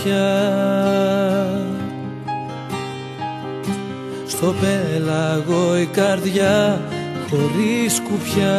πια. Στο πέλαγο η καρδιά χωρίς κουπιά.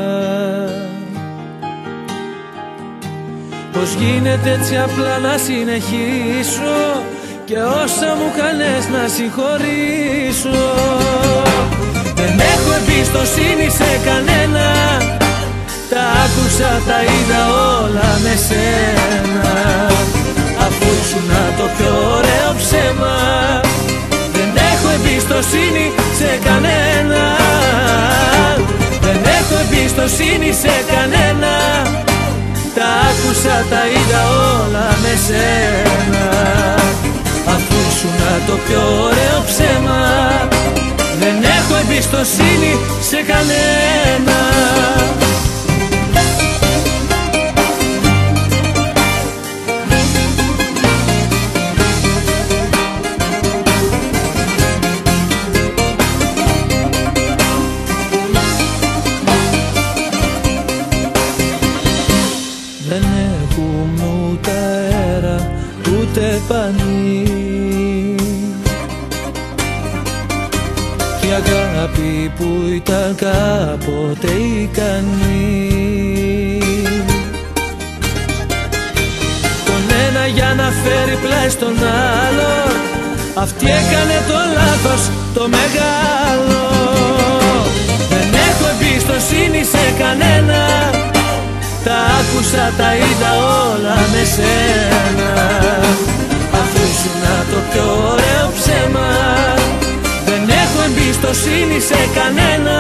Πώς γίνεται έτσι απλά να συνεχίσω και όσα μου κάνες να συγχωρήσω. Δεν έχω εμπιστοσύνη σε κανένα, τα άκουσα, τα είδα όλα με σένα. Αφού ήσουν το πιο ωραίο ψέμα, δεν έχω εμπιστοσύνη σε κανένα. Δεν έχω εμπιστοσύνη σε κανένα, τα άκουσα, τα είδα όλα με σένα. Αφού ήσουν το πιο ωραίο ψέμα, δεν έχω εμπιστοσύνη σε κανένα. Δεν έχουμε ούτε αέρα, ούτε πανί, η αγάπη που ήταν κάποτε ικανή. Τον ένα για να φέρει πλάι στον άλλο, αυτή έκανε το λάθος το μεγάλο. Δεν έχω εμπιστοσύνη σε κανένα, τα άκουσα, τα είδα όλα με σένα. Αφού ήσουν το πιο ωραίο ψέμα, δεν έχω εμπιστοσύνη σε κανένα.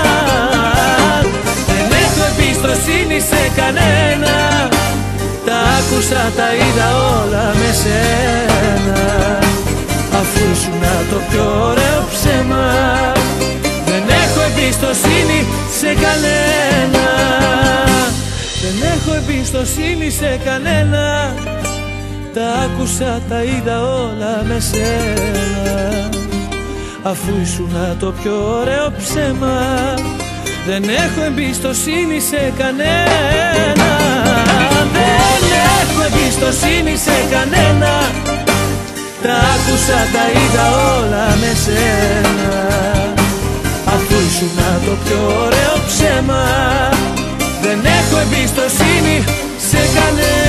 Δεν έχω εμπιστοσύνη σε κανένα, τα άκουσα, τα είδα όλα με σένα. Αφού ήσουν το πιο ωραίο ψέμα, δεν έχω εμπιστοσύνη σε κανένα. Δεν έχω εμπιστοσύνη σε κανένα, τα άκουσα, τα είδα όλα με σένα. Αφού ήσουν το πιο ωραίο ψέμα, δεν έχω εμπιστοσύνη σε κανένα. Δεν έχω εμπιστοσύνη σε κανένα, τα άκουσα, τα είδα όλα με σένα. Αφού ήσουν το πιο ωραίο ψέμα, δεν έχω εμπιστοσύνη σε κανένα.